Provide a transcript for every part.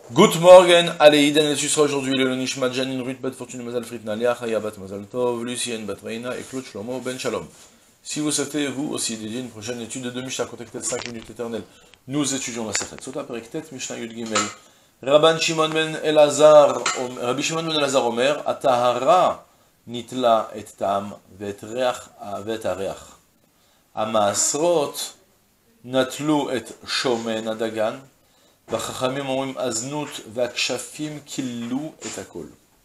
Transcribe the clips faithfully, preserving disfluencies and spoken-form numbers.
Good morning, allez, Idan, tu seras aujourd'hui le Nishmat Janin, Ruth, Bat Fortune, Mazal Fritna, Lia, Chaya, Bat Mazal Tov, Lucienne, Bat Reina et Claude Shlomo, Ben Shalom. Si vous souhaitez, vous aussi, dédier une prochaine étude de Mishnah, contactez cinq minutes éternelles. Nous étudions la Sechet Sota, Periktet, Mishnah Yud Gimel. Rabban Shimon ben Elazar, Rabbi Shimon ben Elazar Omer, Atahara nitla et tam, vet reach, vet areach. Amaasrot, natlu et shomen adagan. והחכמים אומרים הזנות והכשפים כילו את הכל.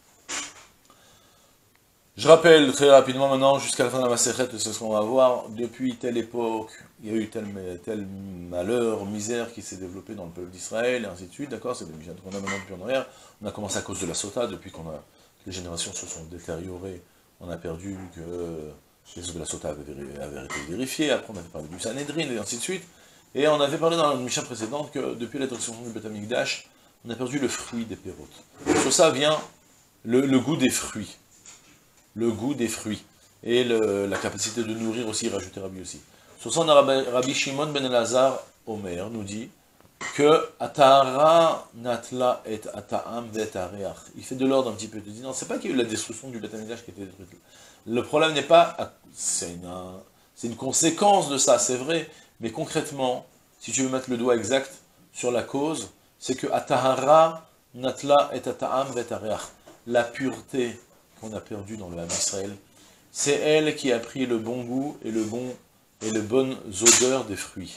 Je rappelle très rapidement maintenant, jusqu'à la fin de la Masechet, c'est ce qu'on va voir. Depuis telle époque, il y a eu tel, tel malheur, misère qui s'est développé dans le peuple d'Israël, et ainsi de suite, d'accord? C'est des missions qu'on a maintenant depuis en arrière. On a commencé à cause de la Sota, depuis qu'on a, que les générations se sont détériorées, on a perdu que les eaux de la Sota avaient, avaient été vérifiées, après on avait parlé du Sanhedrin, et ainsi de suite. Et on avait parlé dans la Mishnah précédente que depuis la destruction du Beth Amikdash, on a perdu le fruit des pérotes. Sur ça vient le, le goût des fruits. Le goût des fruits. Et le, la capacité de nourrir aussi, rajouter Rabbi aussi. Sur ça, on a Rabbi, Rabbi Shimon ben Elazar Omer nous dit que Atahara natla et ata'am vet areach. Il fait de l'ordre un petit peu. Il dit non, c'est pas qu'il y a eu la destruction du Beth Amikdash qui a été détruite. Le problème n'est pas. C'est une, c'est une conséquence de ça, c'est vrai. Mais concrètement, si tu veux mettre le doigt exact sur la cause, c'est que Atahara natla et ata'am vet areach. La pureté qu'on a perdue dans le Ham Israël, c'est elle qui a pris le bon goût et le bon et les bonnes odeurs des fruits.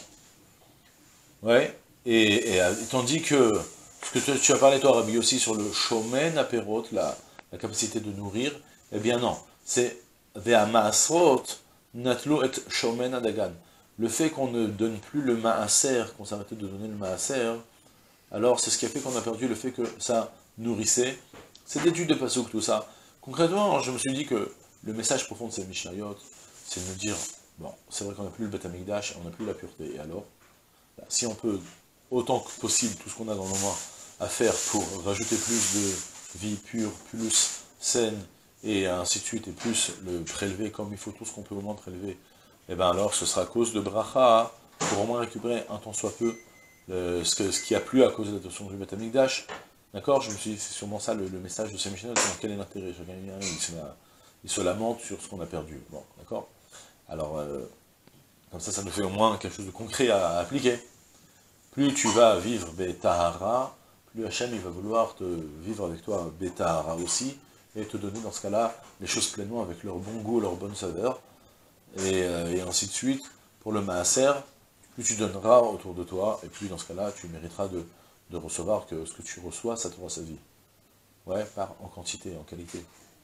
Ouais. Et, et, et tandis que ce que tu, tu as parlé toi, Rabbi, aussi sur le shomen aperot, la, la capacité de nourrir, eh bien non, c'est ve'amaasrot natlo et shomen adagan. Le fait qu'on ne donne plus le maaser, qu'on s'arrêtait de donner le maaser, alors c'est ce qui a fait qu'on a perdu le fait que ça nourrissait. C'est d'études de Passouk, tout ça. Concrètement, je me suis dit que le message profond de ces Mishnayot, c'est de me dire, bon, c'est vrai qu'on n'a plus le Beth Amikdash, on n'a plus la pureté, et alors, bah, si on peut, autant que possible, tout ce qu'on a dans nos mains à faire pour rajouter plus de vie pure, plus saine, et ainsi de suite, et plus le prélever comme il faut, tout ce qu'on peut au moins prélever, et bien alors ce sera à cause de bracha, pour au moins récupérer un tant soit peu le, ce, que, ce qui a plu à cause de la destruction du Beth Amikdash. D'accord? Je me suis dit, c'est sûrement ça le, le message de ces Mishnayot, dans quel est l'intérêt? Chacun il se, il se lamente sur ce qu'on a perdu. Bon, d'accord? Alors, euh, comme ça, ça nous fait au moins quelque chose de concret à, à appliquer. Plus tu vas vivre Betahara, plus Hachem il va vouloir te vivre avec toi Betahara aussi, et te donner dans ce cas-là les choses pleinement avec leur bon goût, leur bonne saveur. Et, euh, et ainsi de suite, pour le maaser, plus tu donneras autour de toi, et plus dans ce cas-là, tu mériteras de, de recevoir que ce que tu reçois, ça te rend sa vie. Ouais, par, en quantité, en qualité.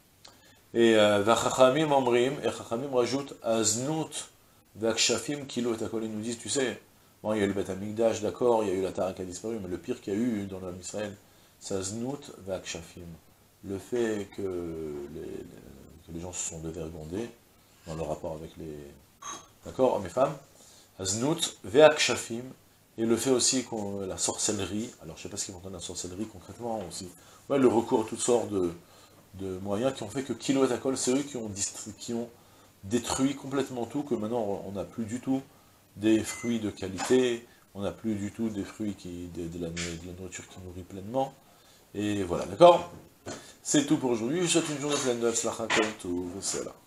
Et Vachachamim Omrim, et Chachamim rajoute Aznut, Vakshafim, Kilo et Akol, ils nous disent, tu sais, bon, il y a eu le Beth Amikdash, d'accord, il y a eu la Tara qui a disparu, mais le pire qu'il y a eu dans l'homme Israël, c'est Aznut, Vakshafim. Le fait que les, les, que les gens se sont dévergondés, dans le rapport avec les... D'accord, hommes et femmes. Aznut, ve'akshafim, et le fait aussi qu'on la sorcellerie, alors je ne sais pas ce qu'ils vont entendre la sorcellerie concrètement aussi, ouais, le recours à toutes sortes de, de moyens qui ont fait que Kilo et Akol, c'est eux qui ont, qui ont détruit complètement tout, que maintenant on n'a plus du tout des fruits de qualité, on n'a plus du tout des fruits qui, de, de, la, de la nourriture qui nourrit pleinement, et voilà, d'accord? C'est tout pour aujourd'hui, je vous souhaite une journée pleine de Tzlacha, comme tout, c'est là.